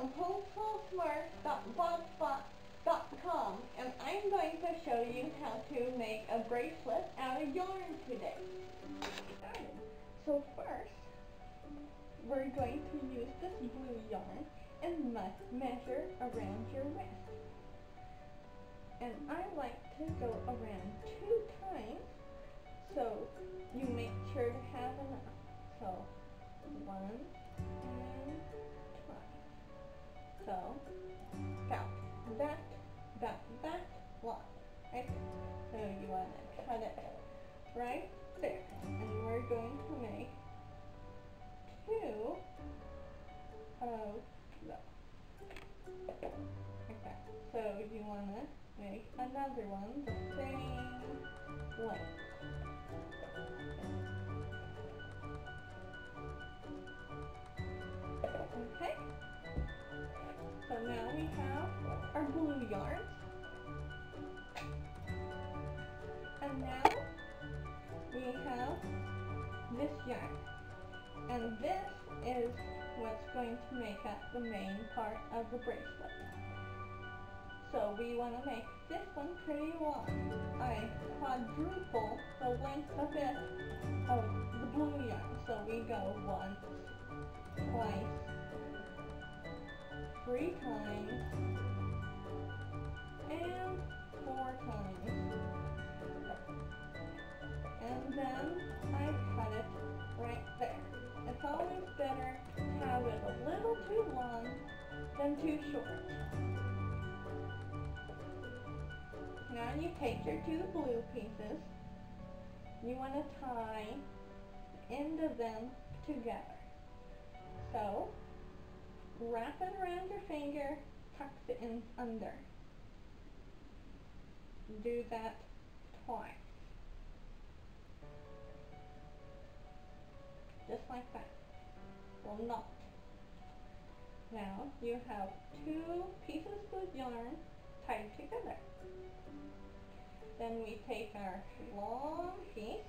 from homeschoolsmart.blogspot.com, and I'm going to show you how to make a bracelet out of yarn today. So first, we're going to use this blue yarn and measure around your wrist. And I like to go around 2 times, so you make sure to have enough. So 1 and twice. So count that one. Right? So you want to cut it right there, and we're going to make 2 of those. Okay. So you want to make another one the same length. Okay, so now we have our blue yarns, and now we have this yarn, and this is what's going to make up the main part of the bracelet. So we want to make this one pretty long. I quadruple the length of it, of the blue yarn. So we go 1, twice, 3 times, and 4 times. And then I cut it right there. It's always better to have it a little too long than too short. Now you take your 2 blue pieces, you want to tie the end of them together. So, wrap it around your finger, tuck the ends under. Do that twice. Just like that. Will knot. Now you have 2 pieces of yarn tied together. Then we take our long piece,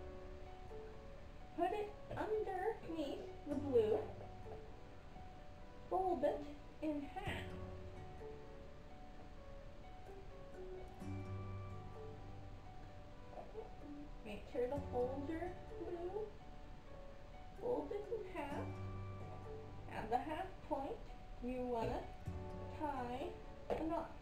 put it underneath the blue, fold it in half. Make sure to hold your blue, fold it in half. At the half point, you want to tie a knot.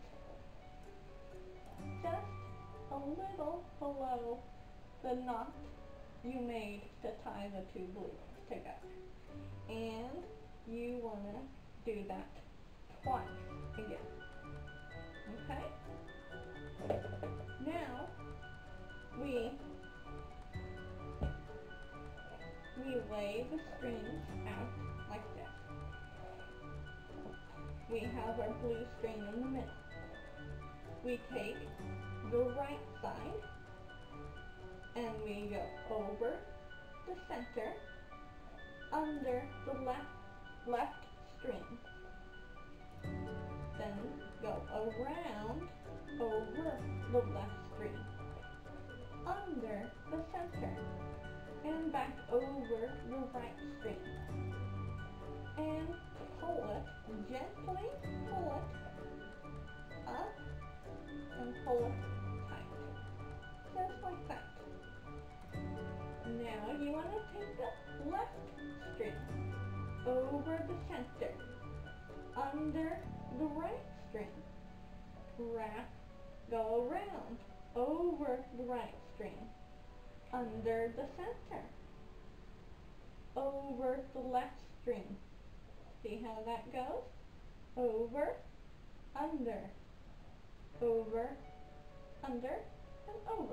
Just a little below the knot you made to tie the 2 blues together. And you want to do that twice again. Okay? Now, we lay the strings out like this. We have our blue string in the middle. We take the right side and we go over the center, under the left string. Then go around over the left string, under the center, and back over the right string. And pull it, gently pull it up and pull it tight. Just like that. Now you want to take the left string over the center, under the right string, wrap, go around, over the right string, under the center, over the left string. See how that goes? Over, under, over, under, and over.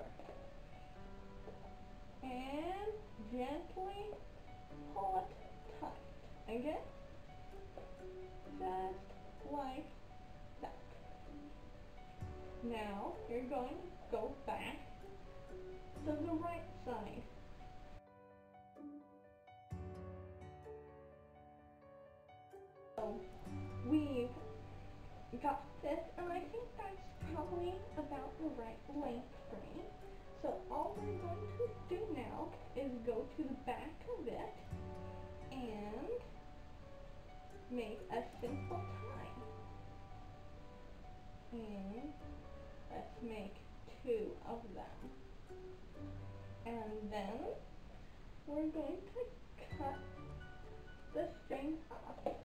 And gently pull it tight. Again, just like that. Now you're going to go back to the right side. So we've got this, and I think that's probably about the right length for me. So all we're going to do now is go to the back of it and make a simple tie. And let's make 2 of them. And then we're going to cut the string off.